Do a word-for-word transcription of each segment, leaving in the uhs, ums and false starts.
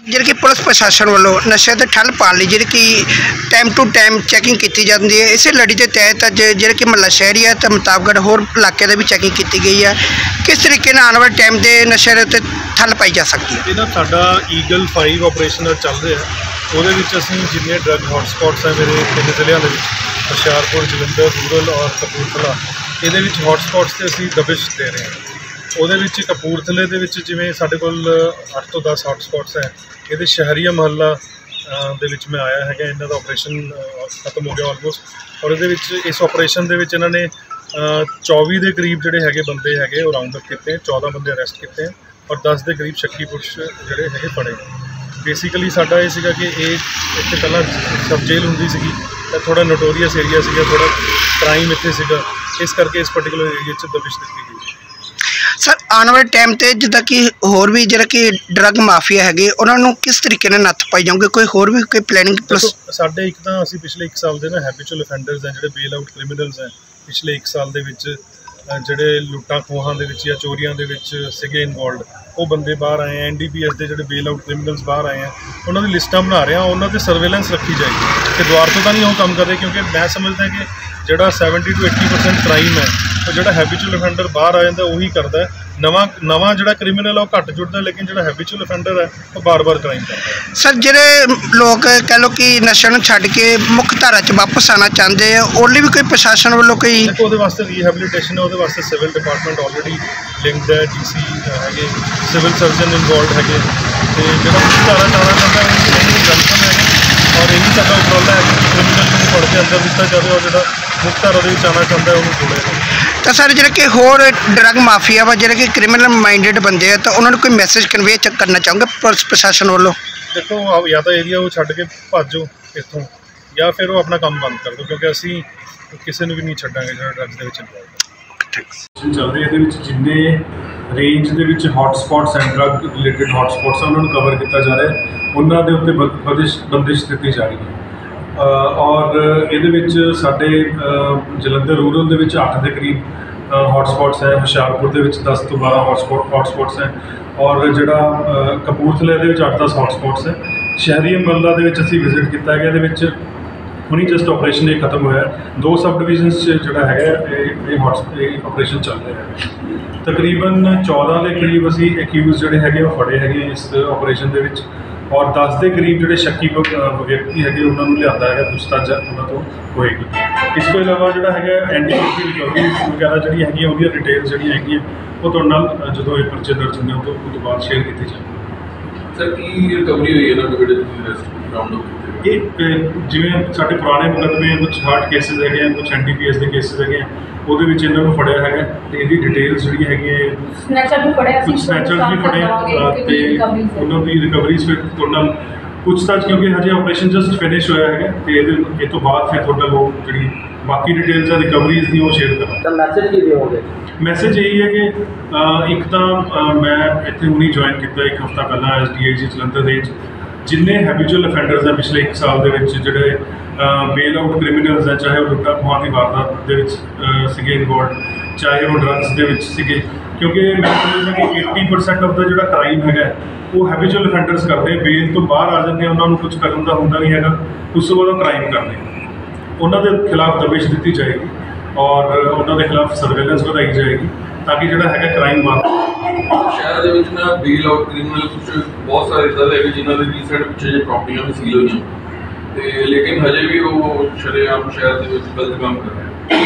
ਜਿਹੜੇ ਕਿ ਪੁਲਿਸ ਪ੍ਰਸ਼ਾਸਨ ਵੱਲੋਂ ਨਸ਼ੇ ਤੇ ਠੱਲ ਪਾਉਣ ਲਈ ਜਿਹੜੀ ਕਿ ਟਾਈਮ ਟੂ ਟਾਈਮ ਚੈਕਿੰਗ ਕੀਤੀ ਜਾਂਦੀ ਹੈ। ਇਸੇ ਲੜੀ ਦੇ ਤਹਿਤ ਅੱਜ ਜਿਹੜੇ ਕਿ ਮਹੱਲਾ ਸ਼ਹਿਰੀ ਹੈ ਤੇ ਮੁਤਾਬਕਤ ਹੋਰ ਇਲਾਕੇ ਦੇ ਵੀ ਚੈਕਿੰਗ ਕੀਤੀ ਗਈ ਹੈ। ਕਿਸ ਤਰੀਕੇ ਨਾਲ ਆਉਣ ਵਾਲੇ ਟਾਈਮ ਦੇ ਨਸ਼ੇ ਦੇ ਉੱਤੇ ਠੱਲ ਪਾਈ ਜਾ ਸਕਦੀ ਹੈ? ਇਹ ਨਾ ਸਾਡਾ ਈਗਲ ਫਾਈਵ ਆਪਰੇਸ਼ਨ ਚੱਲ ਰਿਹਾ, ਉਹਦੇ ਵਿੱਚ ਅਸੀਂ ਜਿੰਨੇ ਡਰੱਗ ਹੌਟਸਪੌਟਸ ਹੈ ਮੇਰੇ ਤਿੰਨ ਜ਼ਿਲ੍ਹਿਆਂ ਦੇ ਵਿੱਚ ਹੁਸ਼ਿਆਰਪੁਰ, ਜਲੰਧਰ ਰੂਰਲ ਔਰ ਕਪੂਰਥਲਾ, ਇਹਦੇ ਵਿੱਚ ਹੌਟਸਪੌਟਸ 'ਤੇ ਅਸੀਂ ਦਬਿਸ਼ ਦੇ ਰਹੇ ਹਾਂ। ਉਹਦੇ ਵਿੱਚ ਕਪੂਰਥਲੇ ਦੇ ਵਿੱਚ ਜਿਵੇਂ ਸਾਡੇ ਕੋਲ ਅੱਠ ਤੋਂ ਦਸ ਹੌਟਸਪੌਟਸ ਹੈ, ਇਹਦੇ ਸ਼ਹਿਰੀਆ ਮੁਹੱਲਾ ਦੇ ਵਿੱਚ ਮੈਂ ਆਇਆ ਹੈਗਾ। ਇਹਨਾਂ ਦਾ ਆਪਰੇਸ਼ਨ ਖਤਮ ਹੋ ਗਿਆ ਆਲਮੋਸਟ, ਔਰ ਇਹਦੇ ਵਿੱਚ ਇਸ ਆਪਰੇਸ਼ਨ ਦੇ ਵਿੱਚ ਇਹਨਾਂ ਨੇ ਚੌਵੀ ਦੇ ਕਰੀਬ ਜਿਹੜੇ ਹੈਗੇ ਬੰਦੇ ਹੈਗੇ ਉਹ ਰਾਊਂਡ ਅਪ ਕੀਤੇ, ਚੌਦਾਂ ਬੰਦੇ ਅਰੈਸਟ ਕੀਤੇ ਔਰ ਦਸ ਦੇ ਕਰੀਬ ਸ਼ੱਕੀ ਪੁਰਸ਼ ਜਿਹੜੇ ਹੈਗੇ ਫੜੇ। ਬੇਸਿਕਲੀ ਸਾਡਾ ਇਹ ਸੀਗਾ ਕਿ ਇਹ ਇੱਥੇ ਪਹਿਲਾਂ ਸਬ ਜੇਲ੍ਹ ਹੁੰਦੀ ਸੀਗੀ ਤਾਂ ਥੋੜ੍ਹਾ ਨੋਟੋਰੀਅਸ ਏਰੀਆ ਸੀਗਾ, ਥੋੜ੍ਹਾ ਕ੍ਰਾਈਮ ਇੱਥੇ ਸੀਗਾ, ਇਸ ਕਰਕੇ ਇਸ ਪਰਟੀਕੂਲਰ ਏਰੀਆ 'ਚ ਦਬਿਸ਼ ਦਿੱਤੀ ਗਈ। ਸਰ ਆਉਣ ਵਾਲੇ ਟਾਈਮ 'ਤੇ ਜਿੱਦਾਂ ਕਿ ਹੋਰ ਵੀ ਜਿਹੜਾ ਕਿ ਡਰੱਗ ਮਾਫੀਆ ਹੈਗੇ ਉਹਨਾਂ ਨੂੰ ਕਿਸ ਤਰੀਕੇ ਨਾਲ ਨੱਥ ਪਾਈ ਜਾਊਗੀ? ਕੋਈ ਹੋਰ ਵੀ ਕੋਈ ਪਲੈਨਿੰਗ? ਪਲਸ ਸਾਡੇ ਇੱਕ ਤਾਂ ਅਸੀਂ ਪਿਛਲੇ ਇੱਕ ਸਾਲ ਦੇ ਨਾ ਹੈਬਿਚੁਅਲ ਅਫੈਂਡਰਸ ਹੈ, ਜਿਹੜੇ ਬੇਲ ਆਊਟ ਕ੍ਰਿਮੀਨਲਸ ਹੈ, ਪਿਛਲੇ ਇੱਕ ਸਾਲ ਦੇ ਵਿੱਚ ਜਿਹੜੇ ਲੁੱਟਾਂ ਖੋਹਾਂ ਦੇ ਵਿੱਚ ਜਾਂ ਚੋਰੀਆਂ ਦੇ ਵਿੱਚ ਸੀਗੇ ਇਨਵੋਲਡ, ਉਹ ਬੰਦੇ ਬਾਹਰ ਆਏ ਐਨ ਡੀ ਪੀ ਐਸ ਦੇ ਜਿਹੜੇ ਬੇਲ ਆਊਟ ਕ੍ਰਿਮੀਨਲਸ ਬਾਹਰ ਆਏ ਆ, ਉਹਨਾਂ ਦੀ ਲਿਸਟਾਂ ਬਣਾ ਰਹੇ ਆ, ਉਹਨਾਂ 'ਤੇ ਸਰਵੇਲੈਂਸ ਰੱਖੀ ਜਾਏਗੀ ਕਿ ਦੁਆਰ ਤੋਂ ਤਾਂ ਨਹੀਂ ਉਹ ਕੰਮ ਕਰ ਰਹੇ। ਕਿਉਂਕਿ ਮੈਂ ਸਮਝਦਾ ਕਿ ਜਿਹੜਾ seventy two eighty percent crime ਹੈ ਉਹ ਜਿਹੜਾ ਹੈਬਿਚੁਅਲ ਅਫੈਂਡਰ ਬਾਹਰ ਆ ਜਾਂਦਾ ਉਹੀ ਕਰਦਾ ਹੈ। ਨਵਾਂ ਨਵਾਂ ਜਿਹੜਾ ਕ੍ਰਿਮੀਨਲ ਉਹ ਘੱਟ ਜੁੜਦਾ, ਲੇਕਿਨ ਜਿਹੜਾ ਹੈਬਿਚੁਅਲ ਅਫੈਂਡਰ ਹੈ ਉਹ ਬਾਰ-ਬਾਰ ਕ੍ਰਾਈਮ ਕਰਦਾ। ਸਰ ਜਿਹੜੇ ਲੋਕ ਕਹਿ ਲਓ ਕਿ ਨਸ਼ੇ ਨੂੰ ਛੱਡ ਕੇ ਮੁੱਖ ਧਾਰਾ 'ਚ ਵਾਪਸ ਆਉਣਾ ਚਾਹੁੰਦੇ ਆ, ਉਹਦੇ ਲਈ ਵੀ ਕੋਈ ਪ੍ਰਸ਼ਾਸਨ ਵੱਲੋਂ ਕੋਈ? ਉਹਦੇ ਵਾਸਤੇ ਰੀਹੈਬਿਲਿਟੇਸ਼ਨ ਹੈ, ਉਹਦੇ ਵਾਸਤੇ ਸਿਵਲ ਡਿਪਾਰਟਮੈਂਟ ਆਲਰੇਡੀ ਲਿੰਕਡ ਹੈ, ਡੀ ਸੀ ਹੈਗੇ, ਸਿਵਲ ਸਰਜਨ ਇਨਵੋਲਵਡ ਹੈਗੇ, ਅਤੇ ਜਿਹੜਾ ਮੁੱਖ ਧਾਰਾ ਚਾਹਣਾ ਚਾਹੁੰਦਾ ਉਹਨੂੰ ਵੈਲਕਮ ਹੈਗੇ। ਔਰ ਇਹੀ ਸਾਡਾ ਉਪਰਾਲਾ ਹੈ ਕਿ ਕ੍ਰਿਮੀਨਲ ਨੂੰ ਫੜ ਕੇ ਅੰਦਰ ਦਿੱਤਾ ਜਾਵੇ ਔਰ ਜਿਹੜਾ ਮੁੱਖ ਧਾਰਾ ਦੇ ਵਿੱਚ ਆਉਣਾ ਚਾਹੁੰਦਾ ਉਹਨੂੰ ਜੋੜਿਆ ਜਾਵੇ। ਤਾਂ ਸਰ ਜਿਹੜੇ ਕਿ ਹੋਰ ਡਰੱਗ ਮਾਫੀਆ ਵਾ ਜਿਹੜੇ ਕਿ ਕ੍ਰਿਮੀਨਲ ਮਾਈਂਡਡ ਬੰਦੇ ਆ, ਤਾਂ ਉਹਨਾਂ ਨੂੰ ਕੋਈ ਮੈਸੇਜ ਕਨਵੇ ਕਰਨਾ ਚਾਹੂੰਗਾ ਪੁਲਿਸ ਪ੍ਰਸ਼ਾਸਨ ਵੱਲੋਂ? ਦੇਖੋ, ਜਾਂ ਤਾਂ ਏਰੀਆ ਉਹ ਛੱਡ ਕੇ ਭੱਜੋ ਇੱਥੋਂ, ਜਾਂ ਫਿਰ ਉਹ ਆਪਣਾ ਕੰਮ ਬੰਦ ਕਰ ਦਿਓ, ਕਿਉਂਕਿ ਅਸੀਂ ਕਿਸੇ ਨੂੰ ਵੀ ਨਹੀਂ ਛੱਡਾਂਗੇ ਜਿਹੜਾ ਡਰੱਗਸ ਦੇ ਵਿੱਚ ਇਨਵੋਲਵ ਹੈ। ਚੱਲ ਰਹੀ ਇਹਦੇ ਵਿੱਚ ਜਿੰਨੇ ਰੇਂਜ ਦੇ ਵਿੱਚ hotspots and drug related hotspots ਉਹਨਾਂ ਨੂੰ ਕਵਰ ਕੀਤਾ ਜਾ ਰਿਹਾ, ਉਹਨਾਂ ਦੇ ਉੱਤੇ ਬੰਦਿਸ਼ ਬੰਦਿਸ਼ ਦਿੱਤੀ ਜਾ ਰਹੀ ਹੈ। ਔਰ ਇਹਦੇ ਵਿੱਚ ਸਾਡੇ ਜਲੰਧਰ ਰੂਰਲ ਦੇ ਵਿੱਚ ਅੱਠ ਦੇ ਕਰੀਬ ਹੌਟਸਪੌਟਸ ਹੈ, ਹੁਸ਼ਿਆਰਪੁਰ ਦੇ ਵਿੱਚ ਦਸ ਤੋਂ ਬਾਰਾਂ ਹੌਟਸਪੌਟ ਹੌਟਸਪੌਟਸ ਹੈ, ਔਰ ਜਿਹੜਾ ਕਪੂਰਥਲੇ ਦੇ ਵਿੱਚ ਅੱਠ ਦਸ ਹੌਟਸਪੌਟਸ ਹੈ। ਸ਼ਹਿਰੀ ਮੁਹੱਲਾ ਦੇ ਵਿੱਚ ਅਸੀਂ ਵਿਜ਼ਿਟ ਕੀਤਾ ਹੈਗਾ, ਇਹਦੇ ਵਿੱਚ ਹੁਣੀ ਜਸਟ ਆਪਰੇਸ਼ਨ ਇਹ ਖਤਮ ਹੋਇਆ, ਦੋ ਸਬ ਡਿਵੀਜ਼ਨਸ 'ਚ ਜਿਹੜਾ ਹੈਗਾ ਇਹ ਇਹ ਹੌਟਸ ਇਹ ਆਪਰੇਸ਼ਨ ਚੱਲ ਰਿਹਾ ਹੈ। ਤਕਰੀਬਨ ਚੌਦਾਂ ਦੇ ਕਰੀਬ ਅਸੀਂ ਐਕਿਊਜ਼ ਜਿਹੜੇ ਹੈਗੇ ਉਹ ਫੜੇ ਹੈਗੇ ਇਸ ਆਪਰੇਸ਼ਨ ਦੇ ਵਿੱਚ, ਔਰ ਦਸ ਦੇ ਕਰੀਬ ਜਿਹੜੇ ਸ਼ੱਕੀ ਵਿਅਕਤੀ ਹੈਗੇ ਉਹਨਾਂ ਨੂੰ ਲਿਆਂਦਾ ਹੈਗਾ, ਪੁੱਛਤਾਛ ਉਹਨਾਂ ਤੋਂ ਹੋਏਗੀ। ਇਸ ਤੋਂ ਇਲਾਵਾ ਜਿਹੜਾ ਹੈਗਾ ਐਨ ਡੀ ਪੀ ਦੀ ਰਿਕਵਰੀ ਵਗੈਰਾ ਜਿਹੜੀਆਂ ਹੈਗੀਆਂ ਉਹਦੀਆਂ ਡਿਟੇਲਸ ਜਿਹੜੀਆਂ ਹੈਗੀਆਂ ਉਹ ਤੁਹਾਡੇ ਨਾਲ ਜਦੋਂ ਇਹ ਪਰਚੇ ਦਰਜ ਹੁੰਦੇ ਉਹ ਤੋਂ ਬਾਅਦ ਸ਼ੇਅਰ ਕੀਤੀ ਜਾਵੇ। ਸਰ ਕੀ ਰਿਕਵਰੀ ਹੋਈ ਹੈ ਨਾ ਜਿਹੜੇ ਤੁਸੀਂ ਰਾਉਂਡ ਅਪ? ਇਹ ਜਿਵੇਂ ਸਾਡੇ ਪੁਰਾਣੇ ਮੁਕੱਦਮੇ ਕੁਛ ਹਾਰਟ ਕੇਸਿਸ ਹੈਗੇ ਆ, ਕੁਛ ਐਨ ਡੀ ਪੀ ਐਸ ਦੇ ਕੇਸਿਸ ਹੈਗੇ ਆ, ਉਹਦੇ ਵਿੱਚ ਇਹਨਾਂ ਨੂੰ ਫੜਿਆ ਹੈਗਾ ਅਤੇ ਇਹਦੀ ਡਿਟੇਲਸ ਜਿਹੜੀਆਂ ਹੈਗੀਆਂ ਸਨੈਚਰ ਵੀ ਫੜਿਆ, ਕੁਛ ਸਨੈਚਰਸ ਵੀ ਫੜੇ ਅਤੇ ਉਹਨਾਂ ਦੀ ਰਿਕਵਰੀਜ਼ ਫਿਰ ਟੋਟਲ ਪੁੱਛਤਾਛ, ਕਿਉਂਕਿ ਹਜੇ ਆਪਰੇਸ਼ਨ ਜਸਟ ਫਿਨਿਸ਼ ਹੋਇਆ ਹੈਗਾ ਅਤੇ ਇਹਦੇ ਇਹ ਤੋਂ ਬਾਅਦ ਫਿਰ ਟੋਟਲ ਉਹ ਜਿਹੜੀ ਬਾਕੀ ਡਿਟੇਲਸ ਆ ਰਿਕਵਰੀਜ਼ ਦੀ ਉਹ ਸ਼ੇਅਰ ਕਰਾਂਗੇ। ਮੈਸੇਜ ਕੀ ਦਿਓਗੇ? ਮੈਸੇਜ ਇਹੀ ਹੈ ਕਿ ਇੱਕ ਤਾਂ ਮੈਂ ਇੱਥੇ ਹੁਣੀ ਜੁਆਇਨ ਕੀਤਾ ਇੱਕ ਹਫ਼ਤਾ ਪਹਿਲਾਂ ਐਸ ਡੀ ਆਈ ਜੀ ਜਲੰਧਰ ਦੇ ਵਿੱਚ, ਜਿੰਨੇ ਹੈਬਿਚੁਅਲ ਅਫੈਂਡਰਸ ਹੈ ਪਿਛਲੇ ਇੱਕ ਸਾਲ ਦੇ ਵਿੱਚ ਜਿਹੜੇ ਬੇਲ ਆਊਟ ਕ੍ਰਿਮੀਨਲਸ ਹੈ, ਚਾਹੇ ਉਹ ਲੁੱਟਾਂ ਖੋਹਾਂ ਦੀ ਵਾਰਦਾਤ ਦੇ ਵਿੱਚ ਸੀਗੇ ਇਨਵੋਲਵਡ, ਚਾਹੇ ਉਹ ਡਰੱਗਸ ਦੇ ਵਿੱਚ ਸੀਗੇ, ਕਿਉਂਕਿ ਮੈਂ ਸਮਝਦਾ ਕਿ ਏਟੀ ਪਰਸੈਂਟ ਆਫ ਦਾ ਜਿਹੜਾ ਕ੍ਰਾਈਮ ਹੈਗਾ ਉਹ ਹੈਬਿਚੁਅਲ ਅਫੈਂਡਰਸ ਕਰਦੇ, ਬੇਲ ਤੋਂ ਬਾਹਰ ਆ ਜਾਂਦੇ, ਉਹਨਾਂ ਨੂੰ ਕੁਝ ਕਰਨ ਦਾ ਹੁੰਦਾ ਨਹੀਂ ਹੈਗਾ, ਉਸ ਤੋਂ ਬਾਅਦ ਉਹ ਕ੍ਰਾਈਮ ਕਰਦੇ। ਉਹਨਾਂ ਦੇ ਖਿਲਾਫ ਦਬਿਸ਼ ਦਿੱਤੀ ਜਾਏਗੀ ਔਰ ਉਹਨਾਂ ਦੇ ਖਿਲਾਫ ਸਰਵੇਲੈਂਸ ਵਧਾਈ ਜਾਏਗੀ ਤਾਂ ਕਿ ਜਿਹੜਾ ਹੈਗਾ ਕ੍ਰਾਈਮ ਬੰਦ। ਸ਼ਹਿਰ ਦੇ ਵਿੱਚ ਨਾ ਬੇਲ ਆਊਟ ਕ੍ਰਿਮੀਨਲ ਕੁਝ ਬਹੁਤ ਸਾਰੇ ਇੱਦਾਂ ਦੇ ਹੈਗੇ ਜਿਨ੍ਹਾਂ ਦੇ ਰੀਸੈਂਟ ਪਿੱਛੇ ਜੇ ਪ੍ਰਾਪਰਟੀਆਂ ਵੀ ਸੀਲ ਹੋਈਆਂ, ਅਤੇ ਲੇਕਿਨ ਹਜੇ ਵੀ ਉਹ ਸ਼ਰੇਆਮ ਸ਼ਹਿਰ ਦੇ ਵਿੱਚ ਗਲਤ ਕੰਮ ਕਰ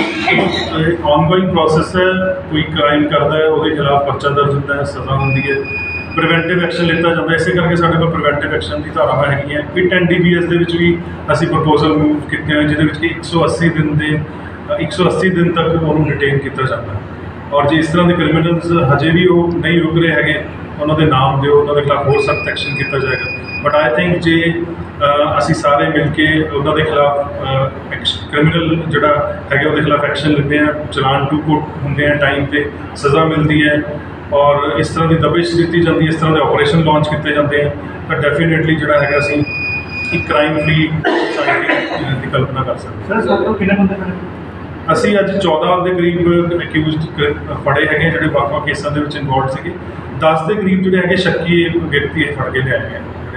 ਰਹੇ। ਔਨਗੋਇੰਗ ਪ੍ਰੋਸੈਸ ਹੈ, ਕੋਈ ਕ੍ਰਾਈਮ ਕਰਦਾ ਹੈ ਉਹਦੇ ਖਿਲਾਫ ਪਰਚਾ ਦਰਜ ਹੁੰਦਾ ਹੈ, ਸਜ਼ਾ ਹੁੰਦੀ ਹੈ, ਪ੍ਰੀਵੈਂਟਿਵ ਐਕਸ਼ਨ ਲਿੱਤਾ ਜਾਂਦਾ। ਇਸੇ ਕਰਕੇ ਸਾਡੇ ਕੋਲ ਪ੍ਰੀਵੈਂਟਿਵ ਐਕਸ਼ਨ ਦੀ ਧਾਰਾਵਾਂ ਹੈਗੀਆਂ। PIT N D P S ਦੇ ਵਿੱਚ ਵੀ ਅਸੀਂ ਪ੍ਰਪੋਜ਼ਲ ਮੂਵ ਕੀਤੇ ਹੋਏ, ਜਿਹਦੇ ਵਿੱਚ ਕਿ ਇੱਕ ਸੌ ਅੱਸੀ ਦਿਨ ਦੇ ਇੱਕ ਸੌ ਅੱਸੀ ਦਿਨ ਤੱਕ ਉਹਨੂੰ ਡਿਟੇਨ ਕੀਤਾ ਜਾਂਦਾ। ਔਰ ਜੇ ਇਸ ਤਰ੍ਹਾਂ ਦੇ ਕ੍ਰਿਮੀਨਲਸ ਹਜੇ ਵੀ ਉਹ ਨਹੀਂ ਰੁਕ ਰਹੇ ਹੈਗੇ, ਉਹਨਾਂ ਦੇ ਨਾਮ ਦਿਓ, ਉਹਨਾਂ ਦੇ ਖਿਲਾਫ ਹੋਰ ਸਖਤ ਐਕਸ਼ਨ ਕੀਤਾ ਜਾਏਗਾ। ਬਟ ਆਈ ਥਿੰਕ ਜੇ ਅਸੀਂ ਸਾਰੇ ਮਿਲ ਕੇ ਉਹਨਾਂ ਦੇ ਖਿਲਾਫ ਕ੍ਰਿਮੀਨਲ ਜਿਹੜਾ ਹੈਗਾ ਉਹਦੇ ਖਿਲਾਫ ਐਕਸ਼ਨ ਲੈਂਦੇ ਹਾਂ, ਚਲਾਨ ਟੂ ਕੋਰਟ ਹੁੰਦੇ ਆ, ਟਾਈਮ 'ਤੇ ਸਜ਼ਾ ਮਿਲਦੀ ਹੈ ਔਰ ਇਸ ਤਰ੍ਹਾਂ ਦੀ ਦਬਿਸ਼ ਦਿੱਤੀ ਜਾਂਦੀ ਹੈ, ਇਸ ਤਰ੍ਹਾਂ ਦੇ ਆਪਰੇਸ਼ਨ ਲਾਂਚ ਕੀਤੇ ਜਾਂਦੇ ਆ, ਤਾਂ ਡੈਫੀਨੇਟਲੀ ਜਿਹੜਾ ਹੈਗਾ ਅਸੀਂ ਇੱਕ ਕ੍ਰਾਈਮ ਫਰੀ ਸੋਸਾਇਟੀ ਦੀ ਕਲਪਨਾ ਕਰ ਸਕਦੇ। ਸਰ ਕਿੰਨੇ ਬੰਦੇ ਫੜੇ? ਅਸੀਂ ਅੱਜ ਚੌਦਾਂ ਦੇ ਕਰੀਬ ਐਕਿਊਜ਼ਡ ਫੜੇ ਹੈਗੇ ਜਿਹੜੇ ਵੱਖ ਵੱਖ ਕੇਸਾਂ ਦੇ ਵਿੱਚ ਇਨਵੋਲਵਡ ਸੀਗੇ। ਦਸ ਦੇ ਕਰੀਬ ਜਿਹੜੇ ਹੈਗੇ ਸ਼ੱਕੀ ਵਿਅਕਤੀ ਫੜ ਕੇ ਲਿਆਏ ਗਏ ਜਿਹੜੇ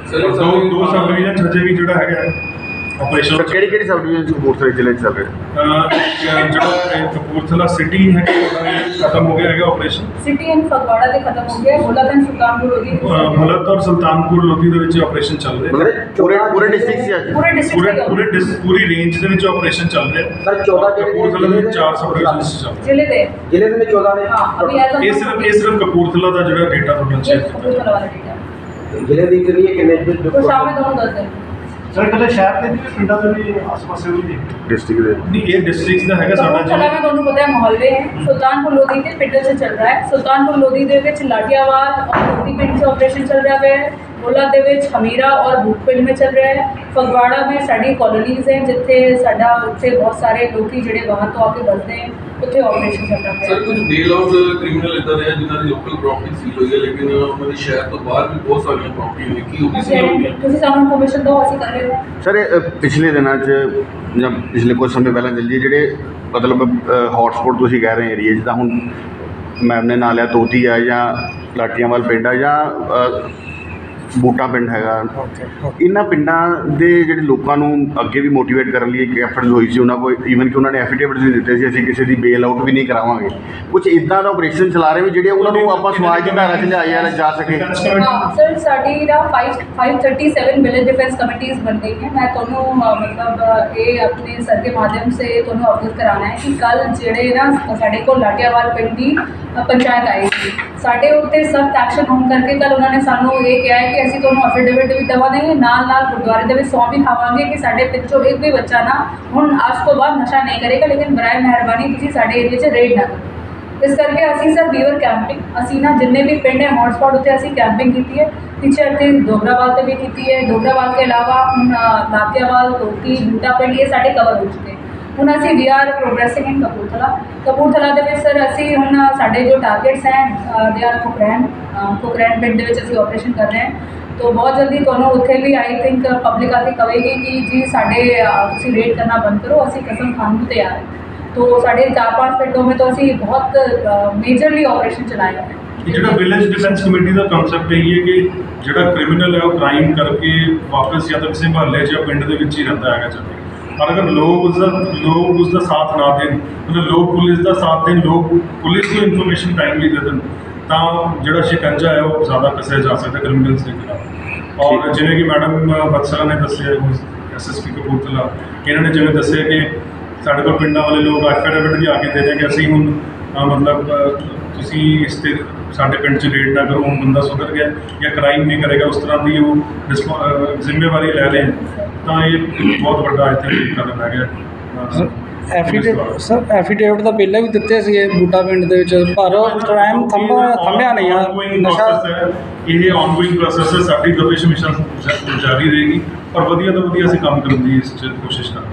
ਸਰ ਦੋ ਦੋ ਸਬ ਡਿਵੀਜ਼ਨ ਹਜੇ ਵੀ ਜਿਹੜਾ ਹੈਗਾ ਆਪਰੇਸ਼ਨ ਕਿਹੜੀ ਕਿਹੜੀ ਸਬ ਡਿਵੀਜ਼ਨ ਕਪੂਰਥਲੇ ਜ਼ਿਲ੍ਹੇ 'ਚ ਚੱਲ ਰਿਹਾ? ਜਿਹੜਾ ਕਪੂਰਥਲਾ ਸਿਟੀ ਹੈ ਖਤਮ ਹੋ ਗਿਆ ਹੈਗਾ ਆਪਰੇਸ਼ਨ। ਸਿਟੀ ਐਂਡ ਫਗਵਾੜਾ ਦੇ ਖਤਮ ਹੋ ਗਿਆ, ਮੁਲਕ ਐਂਡ ਸੁਲਤਾਨਪੁਰ ਲੋਧੀ ਮੁਲਕ ਔਰ ਸੁਲਤਾਨਪੁਰ ਲੋਧੀ ਦੇ ਵਿੱਚ ਆਪਰੇਸ਼ਨ ਚੱਲ ਰਿਹਾ। ਮਤਲਬ ਪੂਰੇ ਪੂਰੇ ਡਿਸਟ੍ਰਿਕਟ 'ਚ ਅੱਜ ਪੂਰੇ ਪੂਰੇ ਡਿਸਟ੍ਰਿਕਟ ਪੂਰੇ ਡਿਸ- ਪੂਰੀ ਰੇਂਜ ਦੇ ਵਿੱਚ ਆਪਰੇਸ਼ਨ ਚੱਲ ਰਿਹਾ। ਸਰ ਚੌਦਾਂ ਜਿਹੜੇ ਕਪੂਰਥਲਾ ਦੇ ਵਿੱਚ ਚਾਰ ਸਬ ਡਿਵੀਜ਼ਨ ਚੱਲ ਰਹੇ। ਜ਼ਿਲ੍ਹੇ ਦੇ ਜ਼ਿਲ੍ਹੇ ਦੇ ਚੌਦਾਂ ਨੇ ਹਾਂ ਅਭੀ ਐਜ਼ ਇਹ ਸਿਰਫ ਇਹ ਸਿਰਫ ਕਪੂਰਥਲਾ ਦਾ ਜਿਹੜਾ ਡੇਟਾ ਤੁਹਾਨੂੰ ਚੈੱਕ ਕੀਤਾ ਕਪੂਰਥਲਾ ਵਾਲਾ ਡੇਟਾ ਜ਼ਿਲ੍ਹੇ ਦੀ ਕਰੀਏ ਕਿੰਨੇ ਉਹ ਸ਼ਾਮੇ ਦੋਨੋਂ ਦੱਸ ਦੇ ਸਰ ਇਕੱਲੇ ਸ਼ਹਿਰ ਦੇ ਵੀ ਪਿੰਡਾਂ ਦੇ ਵੀ ਆਸ-ਪਾਸੇ ਵੀ डिस्ट्रिक्ट दे नहीं ये डिस्ट्रिक्ट ਦਾ ਹੈਗਾ ਸਾਡਾ ਕਪੂਰਥਲਾ में दोनों पता है मोहल्ले हैं। सुल्तानपुर लोधी के पिंड से चल रहा है। सुल्तानपुर लोधी ਦੇ ਵਿੱਚ ਲਾਟਿਆਵਾਲ और लोधी पिंड से ऑपरेशन चल रहा है। ਮੁੱਲਾ ਦੇ ਵਿੱਚ ਹਮੀਰਾ ਔਰ ਭੂਪਿੰਡ में चल रहा है। ਫਗਵਾੜਾ में ਸਾਡੀ ਕਲੋਨੀਜ਼ ਹੈ ਜਿੱਥੇ ਸਾਡਾ ਉੱਥੇ ਬਹੁਤ ਸਾਰੇ ਲੋਕੀ ਜਿਹੜੇ ਬਾਹਰ ਤੋਂ ਆ ਕੇ ਬਸਦੇ ਹੈ, ਉੱਥੇ ਆਪਰੇਸ਼ਨ ਚੱਲ ਰਿਹਾ ਹੈ। ਸਰ ਕੁਝ ਬੇਲ ਆਊਟ ਕ੍ਰਿਮੀਨਲ ਇਦਾਂ ਦੇ ਆ ਜਿਨ੍ਹਾਂ ਦੀ ਲੋਕਲ ਪ੍ਰੋਪਰਟੀ ਸੀਲ ਹੋਈ ਹੈ, ਲੇਕਿਨ ਉਹਨਾਂ ਦੇ ਸ਼ਹਿਰ ਤੋਂ ਬਾਹਰ ਵੀ ਬਹੁਤ ਸਾਰੀਆਂ ਪ੍ਰੋਪਰਟੀ ਨੇ, ਕੀ ਉਹ ਵੀ ਸੀਲ ਹੋਈਆਂ? ਤੁਸੀਂ ਸਾਨੂੰ ਇਨਫੋਰਮੇਸ਼ਨ ਦਿਓ, ਅਸੀਂ ਕਰ ਰਹੇ ਹਾਂ। ਸਰ ਇਹ ਪਿਛਲੇ ਦਿਨਾਂ 'ਚ ਜਾਂ ਪਿਛਲੇ ਕੁਝ ਸਮੇਂ ਪਹਿਲਾਂ ਚੱਲ ਜੀ ਜਿਹੜੇ ਮਤਲਬ ਹੌਟਸਪੌਟ ਤੁਸੀਂ ਕਹਿ ਰਹੇ ਏਰੀਏ ਜਿੱਦਾਂ ਹੁਣ ਮੈਮ ਨੇ ਨਾਂ ਲਿਆ ਤੋਤੀ ਆ ਜਾਂ ਲਾਟੀਆਂਵਾਲ ਪਿੰਡ ਆ ਜਾਂ ਬੂਟਾ ਪਿੰਡ ਹੈਗਾ, ਇਹਨਾਂ ਪਿੰਡਾਂ ਦੇ ਜਿਹੜੇ ਲੋਕਾਂ ਨੂੰ ਅੱਗੇ ਵੀ ਮੋਟੀਵੇਟ ਕਰਨ ਲਈ ਇੱਕ ਐਫਰਟ ਹੋਈ ਸੀ ਉਹਨਾਂ ਕੋਲ, ਈਵਨ ਕਿ ਉਹਨਾਂ ਨੇ ਐਫੀਡੇਵਿਟਸ ਵੀ ਦਿੱਤੇ ਸੀ ਅਸੀਂ ਕਿਸੇ ਦੀ ਬੇਲ ਆਊਟ ਵੀ ਨਹੀਂ ਕਰਾਵਾਂਗੇ। ਕੁਝ ਇੱਦਾਂ ਦਾ ਆਪਰੇਸ਼ਨ ਚਲਾ ਰਹੇ ਵੀ ਜਿਹੜੇ ਉਹਨਾਂ ਨੂੰ ਆਪਾਂ ਸਮਾਜ ਦੀ ਧਾਰਾ 'ਚ ਲਿਆਇਆ ਜਾ ਸਕੇ। हाँ सर साड़ी ना five five thirty seven village defence committees बन गई हैं। मैं दोनों मतलब ये अपने सर के माध्यम से दोनों अवगत कराना है कि कल जेड़े ना साढ़े को लाटियावाल पिंड की पंचायत आई थी, साढ़े उत्ते सख्त एक्शन होने करके कल उन्होंने सानू ये कहा है कि ਅਸੀਂ ਤੁਹਾਨੂੰ ਐਫੀਡੇਵਿਟ ਵੀ ਦਵਾਂਗੇ, ਨਾਲ ਨਾਲ ਗੁਰਦੁਆਰੇ ਦੇ ਵਿੱਚ ਸੌਂ ਵੀ ਖਾਵਾਂਗੇ ਕਿ ਸਾਡੇ ਪਿੱਛੋਂ ਇੱਕ ਵੀ ਬੱਚਾ ਨਾ ਹੁਣ ਅੱਜ ਤੋਂ ਬਾਅਦ ਨਸ਼ਾ ਨਹੀਂ ਕਰੇਗਾ, ਲੇਕਿਨ ਬਰਾਏ ਮਿਹਰਬਾਨੀ ਤੁਸੀਂ ਸਾਡੇ ਏਰੀਏ 'ਚ ਰੇਡ ਨਾ ਕਰੋ। ਇਸ ਕਰਕੇ ਅਸੀਂ ਸਰ ਵੀਵਰ ਕੈਂਪਿੰਗ ਅਸੀਂ ਨਾ ਜਿੰਨੇ ਵੀ ਪਿੰਡ ਹੈ ਹੌਟਸਪੌਟ ਉੱਤੇ ਅਸੀਂ ਕੈਂਪਿੰਗ ਕੀਤੀ ਹੈ। ਪਿੱਛੇ ਅਤੇ ਡੋਗਰਾਵਾਲ 'ਤੇ ਵੀ ਕੀਤੀ ਹੈ। ਡੋਗਰਾਵਾਲ ਤੋਂ ਇਲਾਵਾ ਹੁਣ ਲਾਤਿਆਵਾਲ, ਤੋਤੀ, ਬੂਟਾ ਪਿੰਡ ਇਹ ਸਾਡੇ ਕਵਰ ਹੋ ਚੁੱਕੇ। ਹੁਣ ਅਸੀਂ we are progressing in Kapurthala. Kapurthala ਦੇ ਵਿੱਚ ਸਰ ਅਸੀਂ ਹੁਣ ਸਾਡੇ ਜੋ ਟਾਰਗੇਟਸ ਹੈ ਦੇ ਆਰ ਕੁਕਰੈਨ ਕੁਕਰੈਨ ਪਿੰਡ ਦੇ ਵਿੱਚ ਅਸੀਂ ਆਪਰੇਸ਼ਨ ਕਰ ਰਹੇ ਹਾਂ। तो बहुत जल्दी ਤੁਹਾਨੂੰ ਉੱਥੇ ਵੀ आई थिंक पब्लिक आके कहेगी कि जी साढ़े ਤੁਸੀਂ रेड करना बंद करो, ਅਸੀਂ कसम खाने ਨੂੰ ਤਿਆਰ ਹੈ। तो साढ़े चार पाँच पिंडों में तो ਅਸੀਂ बहुत मेजरली ऑपरेशन चलाया है। ਜਿਹੜਾ ਵਿਲੇਜ ਡਿਫੈਂਸ ਕਮੇਟੀ ਦਾ ਕਨਸੈਪਟ ਇਹ ਹੈ ਕਿ ਜਿਹੜਾ ਕ੍ਰਿਮੀਨਲ ਹੈ ਉਹ ਕ੍ਰਾਈਮ ਕਰਕੇ ਵਾਪਸ ਜਾਂ ਤਾਂ ਕਿਸੇ ਮਹੱਲੇ ਜਾਂ ਪਿੰਡ ਦੇ ਵਿੱਚ ਹੀ ਰਹਿੰਦਾ ਹੈਗਾ ਚੱਲ, ਪਰ ਅਗਰ ਲੋਕ ਉਸਦਾ ਲੋਕ ਉਸਦਾ ਸਾਥ ਨਾ ਦੇਣ, ਮਤਲਬ ਲੋਕ ਪੁਲਿਸ ਦਾ ਸਾਥ ਦੇਣ, ਲੋਕ ਪੁਲਿਸ ਨੂੰ ਇਨਫੋਰਮੇਸ਼ਨ ਟਾਈਮਲੀ ਦੇ ਦੇਣ, ਤਾਂ ਜਿਹੜਾ ਸ਼ਿਕੰਜਾ ਹੈ ਉਹ ਜ਼ਿਆਦਾ ਕੱਸਿਆ ਜਾ ਸਕਦਾ ਕ੍ਰਿਮੀਨਲਸ ਦੇ ਖਿਲਾਫ। ਔਰ ਜਿਵੇਂ ਕਿ ਮੈਡਮ ਬਤਸਲਾ ਨੇ ਦੱਸਿਆ ਐਸ ਐਸ ਪੀ ਕਪੂਰਥਲਾ, ਇਹਨਾਂ ਨੇ ਜਿਵੇਂ ਦੱਸਿਆ ਕਿ ਸਾਡੇ ਕੋਲ ਪਿੰਡਾਂ ਵਾਲੇ ਲੋਕ ਐਫੀਡੇਵਿਟ ਵੀ ਆ ਕੇ ਦੇ ਰਹੇ ਕਿ ਅਸੀਂ ਹੁਣ ਮਤਲਬ ਤੁਸੀਂ ਇਸ 'ਤੇ ਸਾਡੇ ਪਿੰਡ 'ਚ ਰੇਡ ਨਾ ਕਰੋ, ਹੁਣ ਬੰਦਾ ਸੁਧਰ ਗਿਆ ਜਾਂ ਕ੍ਰਾਈਮ ਨਹੀਂ ਕਰੇਗਾ, ਉਸ ਤਰ੍ਹਾਂ ਦੀ ਉਹ ਜ਼ਿੰਮੇਵਾਰੀ ਲੈ ਰਹੇ, ਤਾਂ ਇਹ ਬਹੁਤ ਵੱਡਾ ਇੱਥੇ ਕਦਮ ਹੈਗਾ। ਐਫੀਡੇਵਿਟ ਸਰ ਐਫੀਡੇਵਿਟ ਤਾਂ ਪਹਿਲਾਂ ਵੀ ਦਿੱਤੇ ਸੀਗੇ ਬੂਟਾ ਪਿੰਡ ਦੇ ਵਿੱਚ, ਪਰ ਕ੍ਰਾਈਮ ਥੰਮਾ ਥੰਮਿਆ ਨਹੀਂ ਆ। ਨਸ਼ਾ ਇਹ ਆਨਗੋਇੰਗ ਪ੍ਰੋਸੈਸ ਹੈ, ਸਾਡੀ ਦਬਿਸ਼ ਮਿਸ਼ਨ ਜਾਰੀ ਰਹੇਗੀ, ਪਰ ਵਧੀਆ ਤੋਂ ਵਧੀਆ ਅਸੀਂ ਕੰਮ ਕਰਨ ਦੀ ਇਸ 'ਚ ਕੋਸ਼ਿਸ਼ ਕਰਾਂਗੇ।